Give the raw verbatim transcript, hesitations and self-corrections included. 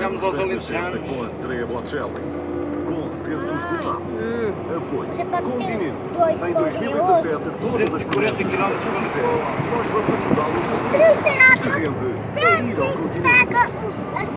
chegamos aos alentejanos. Com Andrea Bocelli. Concerto esgotado. Apoio. Continente. Em dois mil e dezassete, todas as quarenta quilómetros para Lisboa. Nós vamos ajudá-los a rende a ir ao continente.